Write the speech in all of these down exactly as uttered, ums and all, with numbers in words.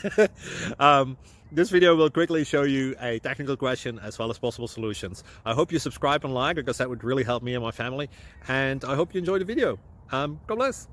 um, this video will quickly show you a technical question as well as possible solutions. I hope you subscribe and like, because that would really help me and my family. And I hope you enjoy the video. Um, God bless.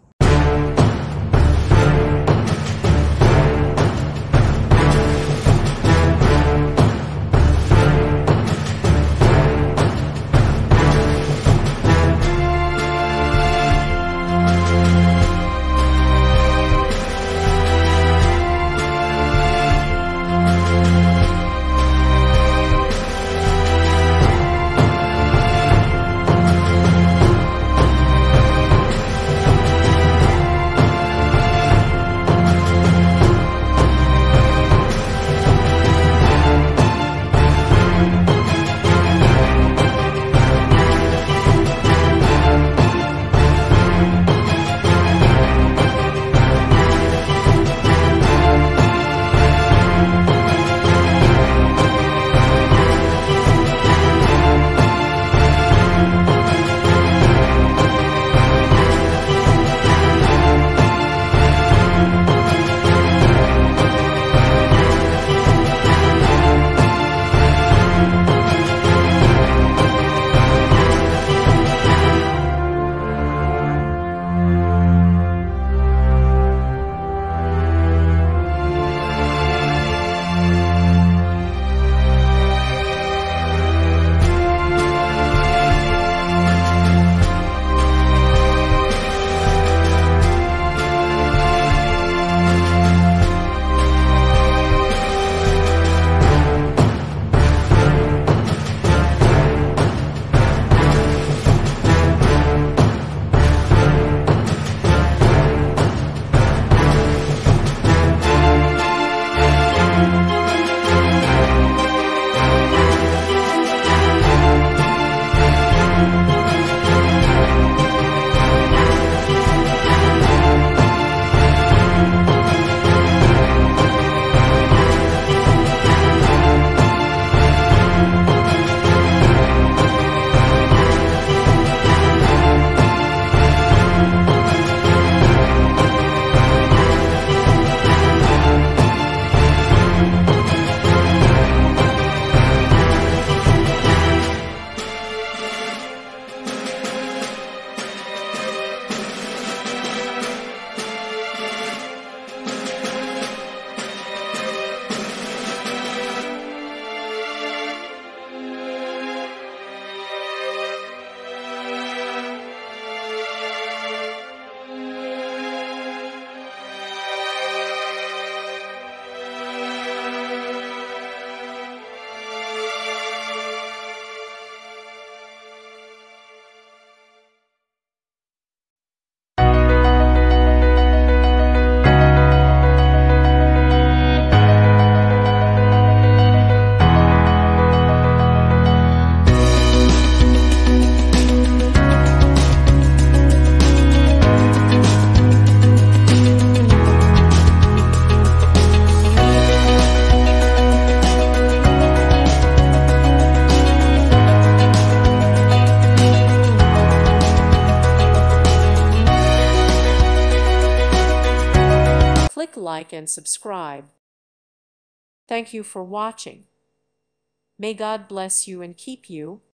Click like and subscribe. Thank you for watching. May God bless you and keep you.